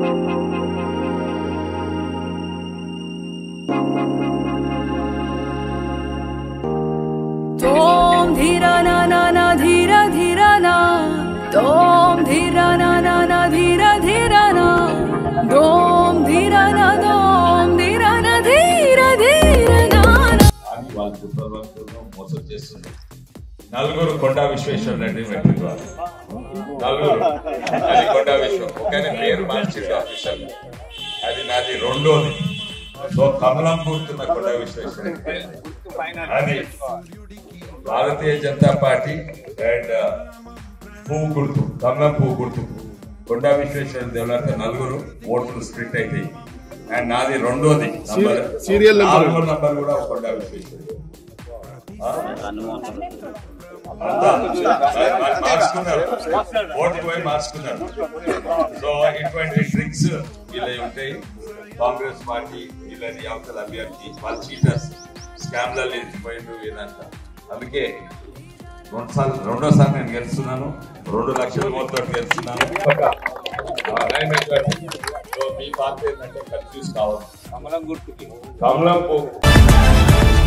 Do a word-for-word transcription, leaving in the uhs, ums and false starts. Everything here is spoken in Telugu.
Tom dhira na na na dhira dhira na Tom dhira na na na dhira dhira na Tom dhira na Tom dhira na dhira dhira na అని వాళ్ళ కుటుంబంతో మోసం చేస్తుంది. నలుగురు కొండా విశ్వేశ్వర రెడ్డి పెట్టింది. నలుగురు అది కొండా విశ్వం ఒకనే పేరు మార్చింది ఆఫీసర్. అది నాది రెండోది. సో కమలం పూర్తున్న కొండా విశ్వేశ్వర రెడ్డి అది భారతీయ జనతా పార్టీ అండ్ పువ్వు గుర్తు కమలం పువ్వు గుర్తు కొండా విశ్వేశ్వర దేవత నలుగురు ఓట్లు స్ప్లిట్ అవుతాయి. అండ్ నాది రెండోది సీరియల్ నంబర్ నంబర్ కూడా కొండా విశ్వేశ్వర మార్చుకున్నారు ఓటు పోయి మార్చుకున్నారు. సో ఇటువంటి ట్రిక్స్ ఇలా ఉంటాయి. కాంగ్రెస్ పార్టీ వీళ్ళని అవతల అభ్యర్థి వాళ్ళ చీటర్స్ స్కామ్లలో ఎత్తిపోయిండు ఇదంతా. అందుకే రెండు సార్లు రెండోసారి నేను గెలుస్తున్నాను. రెండు లక్షల మొత్తం గెలుస్తున్నాను. మీ పార్టీ ఏంటంటే కన్ఫ్యూజ్ కావాలి. కమలం గుర్తుకి కమలం పో